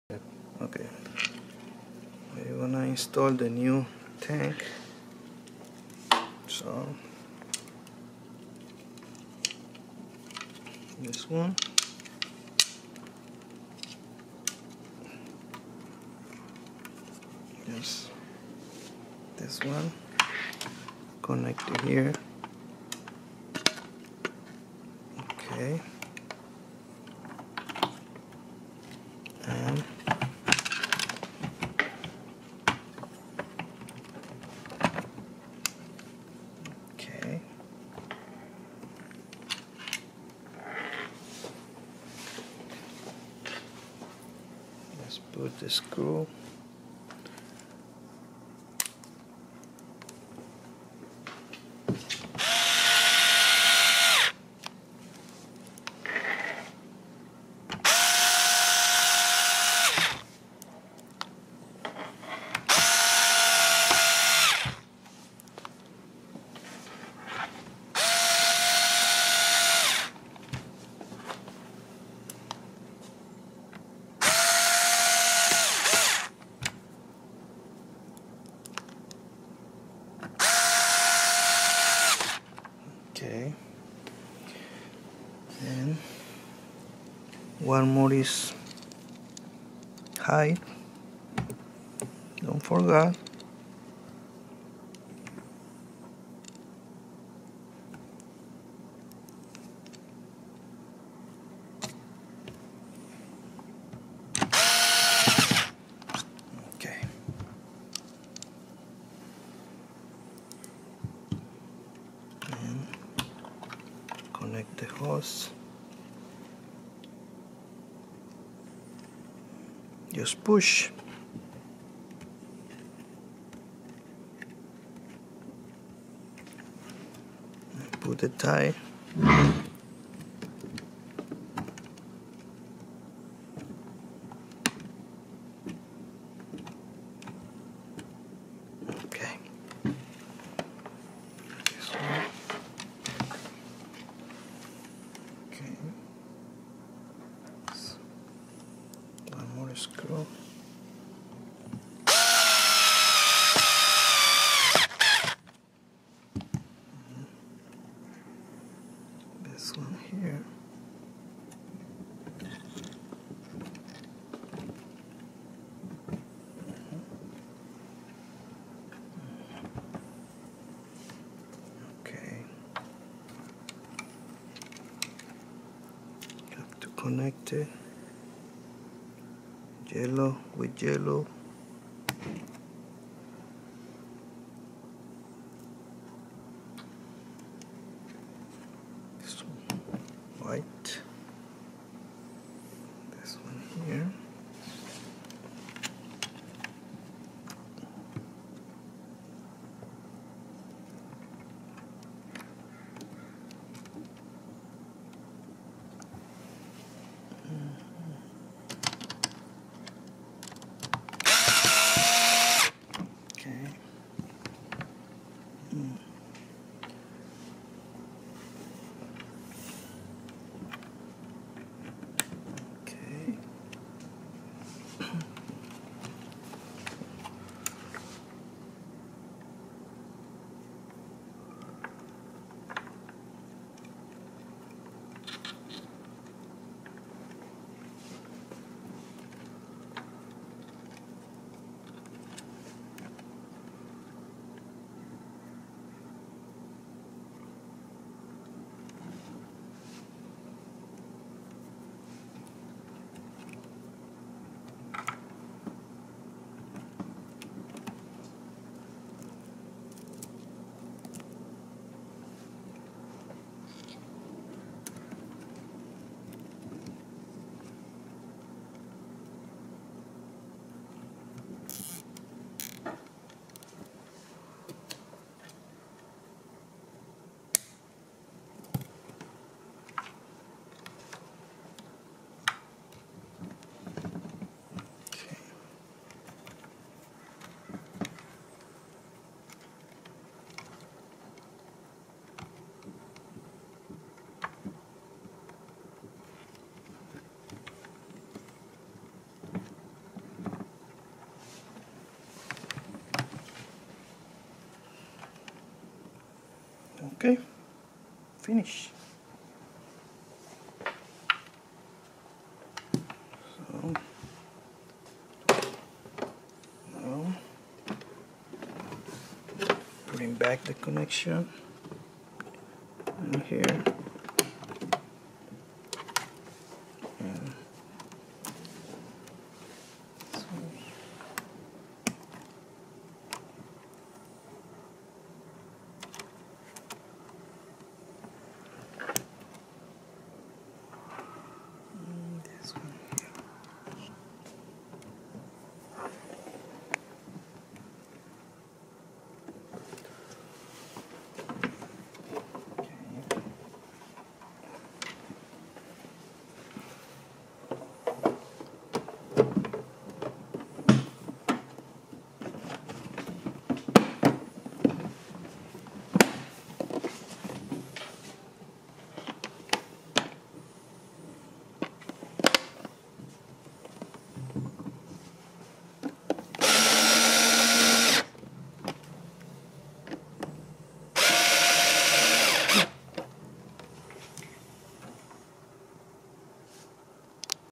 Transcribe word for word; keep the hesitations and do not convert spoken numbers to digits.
Okay, we're gonna install the new tank. So this one, yes, this one, connect to here. Okay, and okay, let's put the screw. Okay, and one more is height. Don't forget. Okay. And connect the hose. Just push. And put the tie. Okay. This one. Okay. So, one more screw. This one here. Okay. Have to connect it. Yellow with yellow. This one white. This one here. Okay. Mm. Okay. Okay, finish. So now bring back the connection.